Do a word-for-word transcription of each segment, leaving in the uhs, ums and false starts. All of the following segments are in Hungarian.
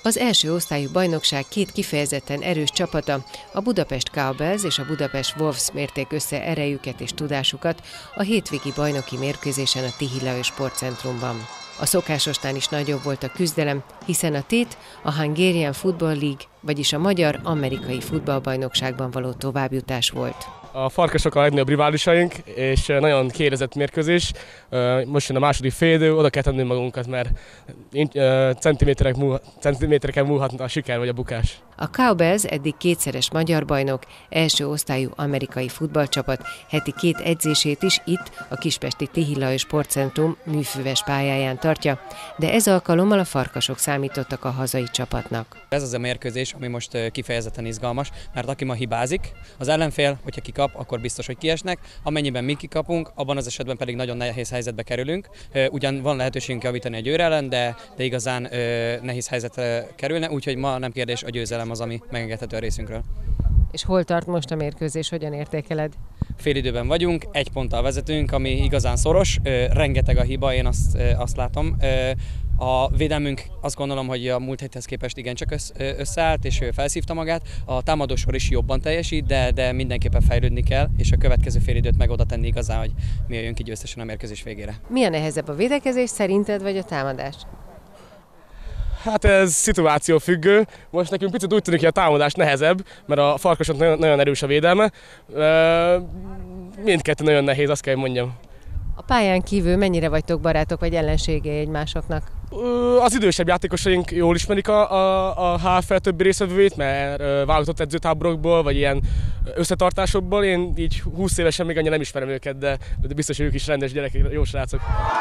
Az első osztályú bajnokság két kifejezetten erős csapata, a Budapest Cowbells és a Budapest Wolves mérték össze erejüket és tudásukat a hétvégi bajnoki mérkőzésen a Tihilai Sportcentrumban. A szokásosnál is nagyobb volt a küzdelem, hiszen a tét a Hungarian Football League, vagyis a magyar-amerikai futballbajnokságban való továbbjutás volt. A Farkasok a legnagyobb riválisaink, és nagyon kiérezett mérkőzés. Most jön a második félidő, oda kell tenni magunkat, mert centiméterek múl, centimétereken múlhat a siker vagy a bukás. A Cowbells eddig kétszeres magyar bajnok, első osztályú amerikai futballcsapat heti két edzését is itt, a kispesti Tihilai Sportcentrum műfüves pályáján tartja, de ez alkalommal a Farkasok számítottak a hazai csapatnak. Ez az a mérkőzés, ami most kifejezetten izgalmas, mert aki ma hibázik, az ellenfél, hogyha kikap, akkor biztos, hogy kiesnek, amennyiben mi kikapunk, abban az esetben pedig nagyon nehéz helyzetbe kerülünk. Ugyan van lehetőségünk javítani a győr ellen, de, de igazán nehéz helyzetre kerülne, úgyhogy ma nem kérdés, a győzelem az, ami megengedhető a részünkről. És hol tart most a mérkőzés, hogyan értékeled? Félidőben vagyunk, egy ponttal vezetünk, ami igazán szoros, rengeteg a hiba, én azt, azt látom. A védelmünk azt gondolom, hogy a múlt héthez képest igencsak összeállt, és felszívta magát. A támadósor is jobban teljesít, de, de mindenképpen fejlődni kell, és a következő félidőt meg oda tenni igazán, hogy mi jöjjön ki győztesen a mérkőzés végére. Mi a nehezebb, a védekezés szerinted, vagy a támadás? Hát ez szituáció függő. Most nekünk picit úgy tűnik, hogy a támadás nehezebb, mert a Farkasok nagyon, nagyon erős a védelme. Mindkettő nagyon nehéz, azt kell, hogy mondjam. A pályán kívül mennyire vagytok barátok vagy ellenségei egymásoknak? Az idősebb játékosaink jól ismerik a, a, a há ef el többi részvevőit, mert válogatott edzőtáborokból, vagy ilyen összetartásokból. Én így húsz évesen még annyira nem ismerem őket, de, de biztos, hogy ők is rendes gyerekek, jó srácok.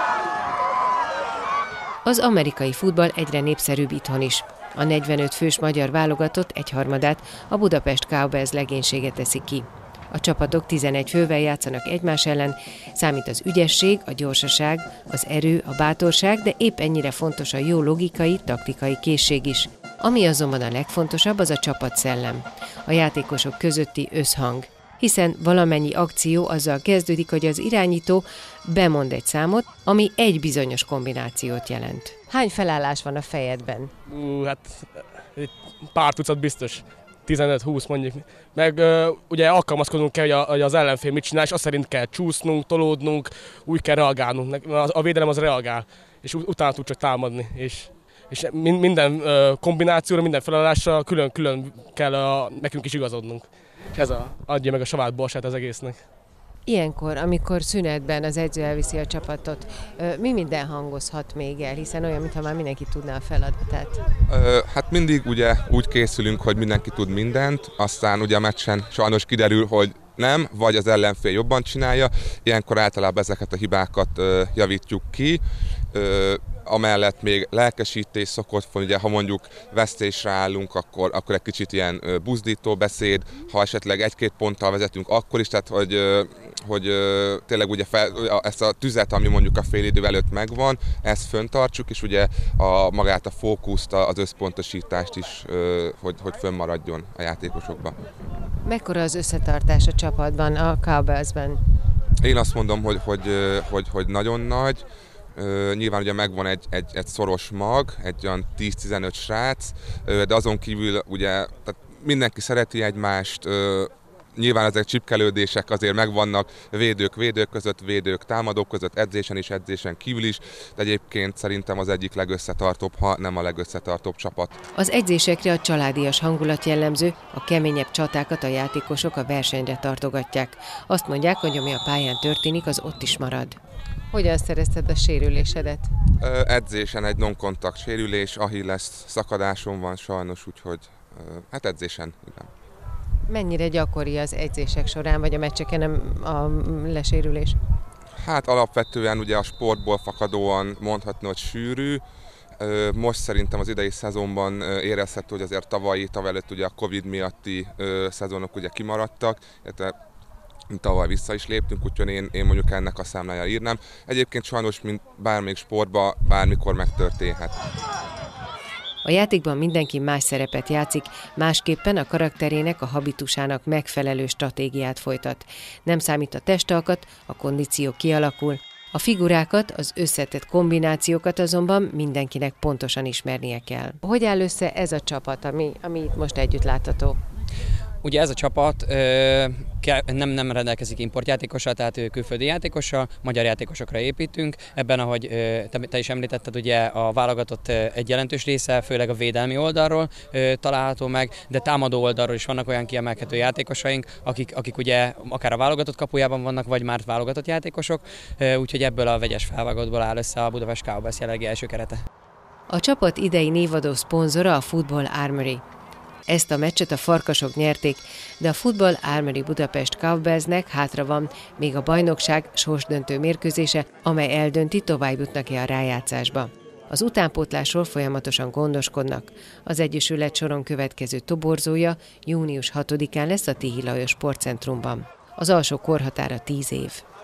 Az amerikai futball egyre népszerűbb itthon is. A negyvenöt fős magyar válogatott egyharmadát a Budapest Cowbells legénysége teszi ki. A csapatok tizenegy fővel játszanak egymás ellen, számít az ügyesség, a gyorsaság, az erő, a bátorság, de épp ennyire fontos a jó logikai, taktikai készség is. Ami azonban a legfontosabb, az a csapatszellem, a játékosok közötti összhang. Hiszen valamennyi akció azzal kezdődik, hogy az irányító bemond egy számot, ami egy bizonyos kombinációt jelent. Hány felállás van a fejedben? Uh, hát pár tucat biztos. tizenöt-húsz mondjuk. Meg uh, ugye alkalmazkodnunk kell, hogy, a, hogy az ellenfél mit csinál, és azt szerint kell csúsznunk, tolódnunk, úgy kell reagálnunk. A, a védelem az reagál, és utána tud csak támadni. És, és minden uh, kombinációra, minden felállásra külön-külön kell a, nekünk is igazodnunk. És ez a, adja meg a savát borsát az egésznek. Ilyenkor, amikor szünetben az edző elviszi a csapatot, mi minden hangozhat még el, hiszen olyan, mintha már mindenki tudná a feladatát? Hát mindig ugye úgy készülünk, hogy mindenki tud mindent, aztán ugye a meccsen sajnos kiderül, hogy nem, vagy az ellenfél jobban csinálja, ilyenkor általában ezeket a hibákat javítjuk ki. Amellett még lelkesítés szokott van, ugye ha mondjuk vesztésre állunk, akkor, akkor egy kicsit ilyen buzdító beszéd, ha esetleg egy-két ponttal vezetünk, akkor is, tehát hogy, hogy tényleg ugye fel, ezt a tüzet, ami mondjuk a félidő előtt megvan, ezt föntartsuk, és ugye a, magát a fókuszt, az összpontosítást is, hogy, hogy fönnmaradjon a játékosokban. Mekkora az összetartás a csapatban, a Cowbellsben? Én azt mondom, hogy, hogy, hogy, hogy nagyon nagy. Uh, nyilván ugye megvan egy, egy, egy szoros mag, egy olyan tíz-tizenöt srác, uh, de azon kívül ugye tehát mindenki szereti egymást, uh, nyilván ezek csipkelődések azért megvannak védők védők között, védők támadók között, edzésen és edzésen kívül is, de egyébként szerintem az egyik legösszetartóbb, ha nem a legösszetartóbb csapat. Az edzésekre a családias hangulat jellemző, a keményebb csatákat a játékosok a versenyre tartogatják. Azt mondják, hogy ami a pályán történik, az ott is marad. Hogyan szerezted a sérülésedet? Ö, edzésen egy non-kontakt sérülés, Achilles szakadáson van sajnos, úgyhogy ö, hát edzésen, igen. Mennyire gyakori az edzések során, vagy a meccseken a lesérülés? Hát alapvetően ugye a sportból fakadóan mondhatni, hogy sűrű. Ö, most szerintem az idei szezonban érezhető, hogy azért tavalyi, tavaly előtt ugye a Covid miatti ö, szezonok ugye kimaradtak, illetve tavaly vissza is léptünk, úgyhogy én, én mondjuk ennek a számlájára írnám. Egyébként sajnos, mint bármelyik sportban, bármikor megtörténhet. A játékban mindenki más szerepet játszik, másképpen a karakterének, a habitusának megfelelő stratégiát folytat. Nem számít a testalkat, a kondíció kialakul, A figurákat, az összetett kombinációkat azonban mindenkinek pontosan ismernie kell. Hogy áll össze ez a csapat, ami, ami itt most együtt látható? Ugye ez a csapat ö, nem, nem rendelkezik importjátékossal, tehát külföldi játékossal, magyar játékosokra építünk. Ebben, ahogy ö, te, te is említetted, ugye a válogatott ö, egy jelentős része, főleg a védelmi oldalról ö, található meg, de támadó oldalról is vannak olyan kiemelkedő játékosaink, akik, akik ugye akár a válogatott kapujában vannak, vagy már válogatott játékosok, ö, úgyhogy ebből a vegyes felvágottból áll össze a Budapest Cowboys jelenlegi első kerete. A csapat idei névadó szponzora a Football Armory. Ezt a meccset a Farkasok nyerték, de a Football Armory Budapest Cowboysnek hátra van még a bajnokság sorsdöntő mérkőzése, amely eldönti, tovább jutnak-e a rájátszásba. Az utánpótlásról folyamatosan gondoskodnak. Az Egyesület soron következő toborzója június hatodikán lesz a Tihi Lajos Sportcentrumban. Az alsó korhatára tíz év.